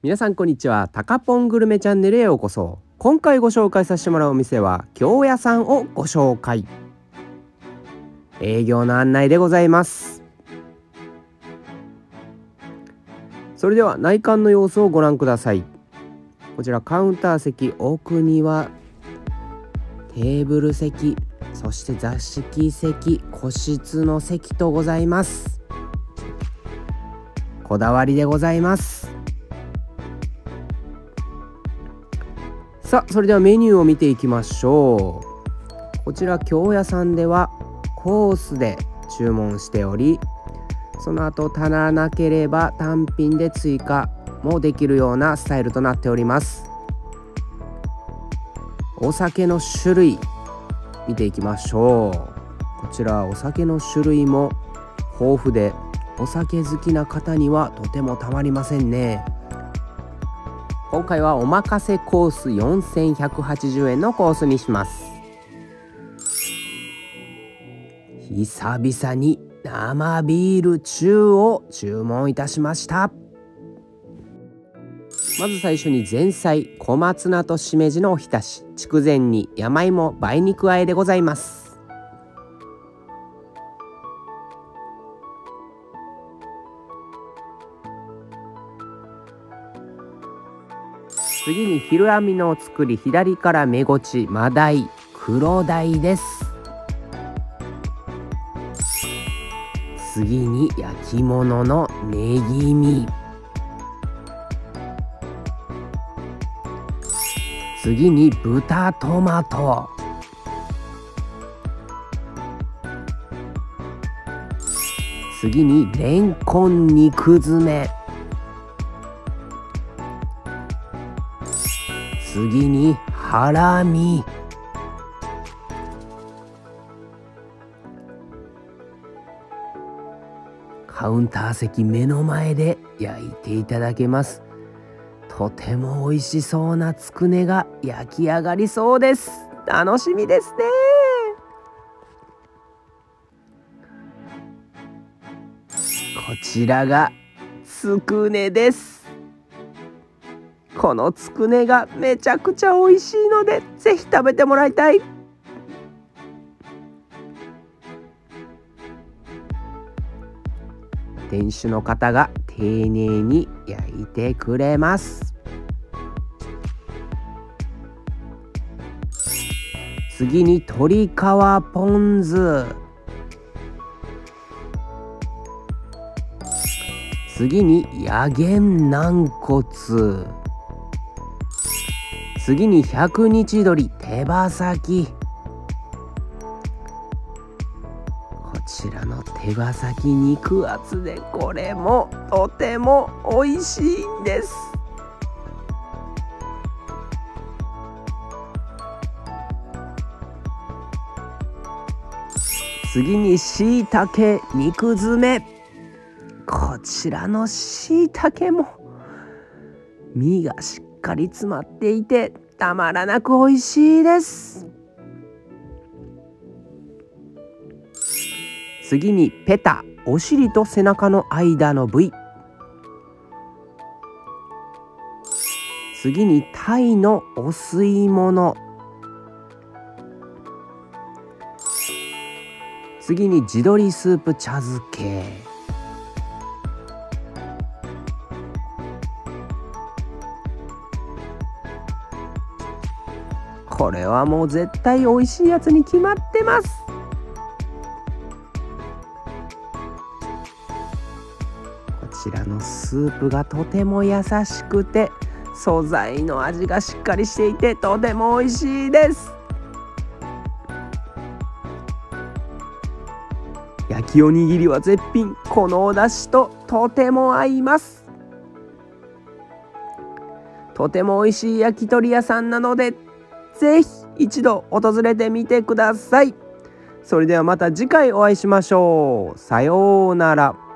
皆さんこんにちは。タカポングルメチャンネルへようこそ。今回ご紹介させてもらうお店は京屋さんをご紹介。営業の案内でございます。それでは内観の様子をご覧ください。こちらカウンター席、奥にはテーブル席、そして座敷席、個室の席とございます。こだわりでございます。さあ、それではメニューを見ていきましょう。こちら京屋さんではコースで注文しており、その後足らなければ単品で追加もできるようなスタイルとなっております。お酒の種類見ていきましょう。こちらお酒の種類も豊富で、お酒好きな方にはとてもたまりませんね。今回はおまかせコース4180円のコースにします。久々に生ビール中を注文いたしました。まず最初に前菜、小松菜としめじのおひたし、筑前煮、山芋、梅肉和えでございます。次に昼網のお作り、左から目ごち、マダイ、黒鯛です。次に焼き物のネギ身、次に豚トマト、次にレンコン肉詰め、次にハラミ、カウンター席目の前で焼いていただけます。とても美味しそうなつくねが焼き上がりそうです。楽しみですね。こちらがつくねです。このつくねがめちゃくちゃ美味しいので、ぜひ食べてもらいたい。店主の方が丁寧に焼いてくれます。次に鶏皮ポン酢、次にやげん軟骨、次に100日鶏手羽先。こちらの手羽先肉厚で、これもとても美味しいんです。次にしいたけ肉詰め。こちらのしいたけも身がしっかり詰まっていてたまらなく美味しいです。次にペタ、お尻と背中の間の部位。次にタイのお吸い物。次に地鶏スープ茶漬け。これはもう絶対美味しいやつに決まってます。こちらのスープがとても優しくて、素材の味がしっかりしていてとても美味しいです。焼きおにぎりは絶品。このお出汁ととても合います。とても美味しい焼き鳥屋さんなので、ぜひ一度訪れてみてください。それではまた次回お会いしましょう。さようなら。